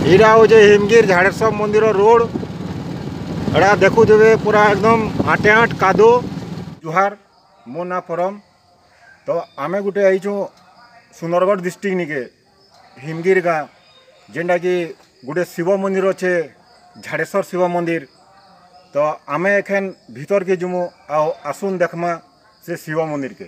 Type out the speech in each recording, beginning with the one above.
यहाँ हूँ हिमगिर झाड़ेश्वर मंदिर रोड एड़ा देखु जे पूरा एकदम आटे आट कादो जुहार मो ना परम। तो आमे गुटे आईचु सुंदरगढ़ डिस्ट्रिक्ट निके हिमगिर गाँ जेनटा कि गोटे शिव मंदिर अच्छे झाड़ेश्वर शिव मंदिर। तो आमे एखन भीतर के जुमु आसुन देखमा से शिव मंदिर के।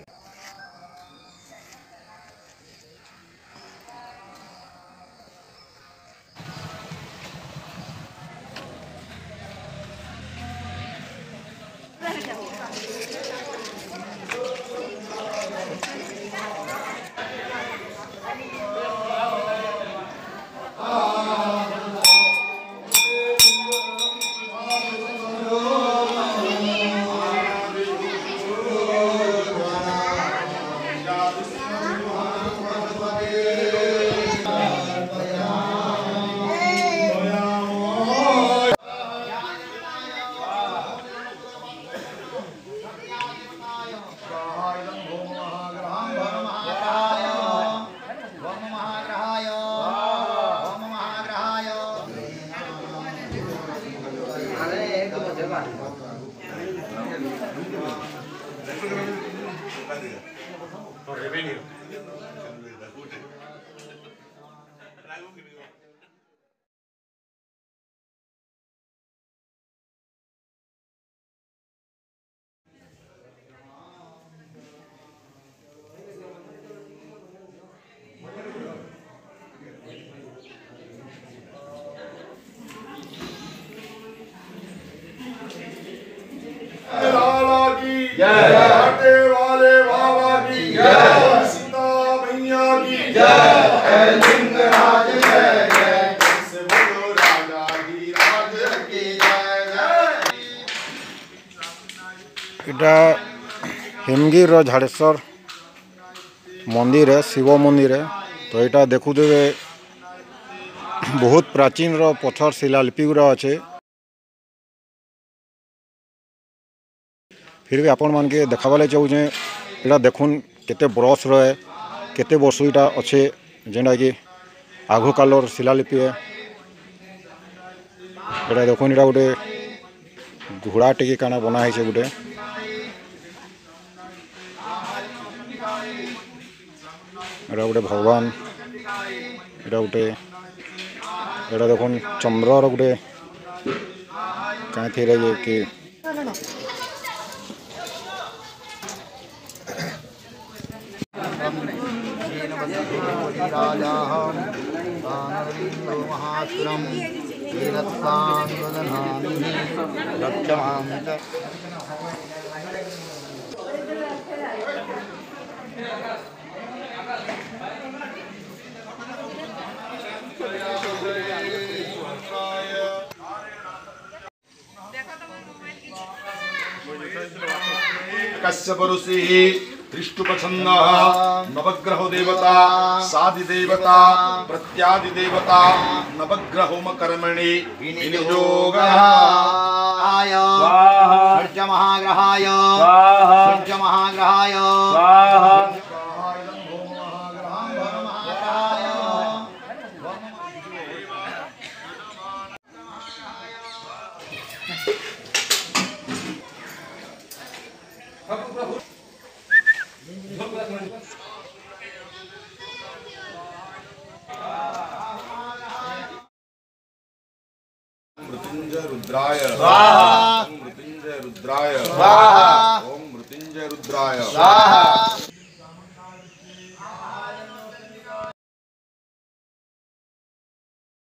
आटे वाले बाबा की जय, सीता मैया की जय, लिंगराज जय जय, बोलो राजा की राज की जय। इटा हिमगिर झाड़ेश्वर मंदिर है, शिव मंदिर है। तो यहाँ देखु बहुत प्राचीन पत्थर शिलालिपि गुड़ा अच्छे। फिर भी आपण मान के देखाबे चाहूँ यहाँ देखुन केते बरस है केते वर्ष इटा अच्छे जेनटा कि आगु कालर शिलालिपि है। यहाँ देखुन यहाँ गोटे घोड़ा टिके काना बना है गोटे यहाँ गोटे भगवान यहाँ गोटे यहाँ देखुन चंद्र गोटे कहीं थी कि महासुरम कश्यप ऋषि दृष्टुपछन्द नवग्रह देवता साधि देवता प्रत्यादि देवता नवग्रहोम कर्मणि विनियोगः सूर्य महाग्रहाय सूर्य महाग्रहाय मृत्युंजय रुद्राय स्वाहा, मृत्युंजय रुद्राय स्वाहा, ओम मृत्युंजय रुद्राय स्वाहा।